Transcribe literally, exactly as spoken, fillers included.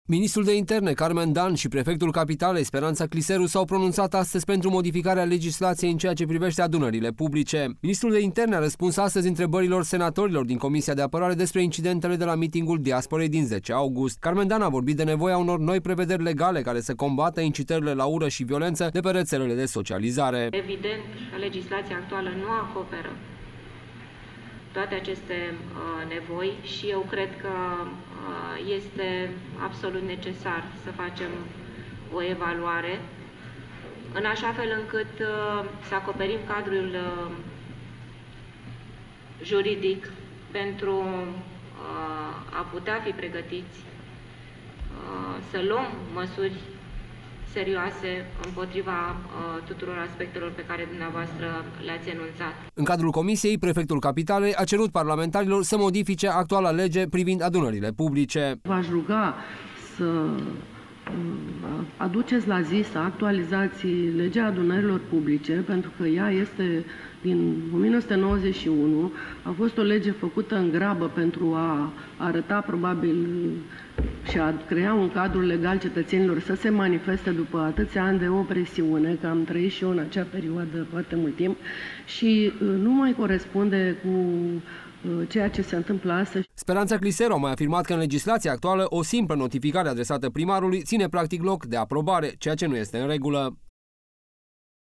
Ministrul de Interne, Carmen Dan, și prefectul Capitalei, Speranța Cliseru, s-au pronunțat astăzi pentru modificarea legislației în ceea ce privește adunările publice. Ministrul de Interne a răspuns astăzi întrebărilor senatorilor din Comisia de Apărare despre incidentele de la mitingul Diasporei din zece august. Carmen Dan a vorbit de nevoia unor noi prevederi legale care să combată incitările la ură și violență de pe rețelele de socializare. Evident că legislația actuală nu acoperă toate aceste uh, nevoi și eu cred că uh, este absolut necesar să facem o evaluare în așa fel încât uh, să acoperim cadrul uh, juridic pentru uh, a putea fi pregătiți uh, să luăm măsuri serioase împotriva uh, tuturor aspectelor pe care dumneavoastră le-ați enunțat. În cadrul comisiei, prefectul Capitalei a cerut parlamentarilor să modifice actuala lege privind adunările publice. V-aș ruga să aduceți la zi, să actualizați legea adunărilor publice, pentru că ea este din o mie nouă sute nouăzeci și unu, a fost o lege făcută în grabă pentru a arăta probabil și a crea un cadru legal cetățenilor să se manifeste după atâția ani de opresiune, că am trăit și eu în acea perioadă foarte mult timp, și nu mai corespunde cu ceea ce se întâmplă astăzi. Speranța Cliseru a mai afirmat că în legislația actuală o simplă notificare adresată primarului ține practic loc de aprobare, ceea ce nu este în regulă.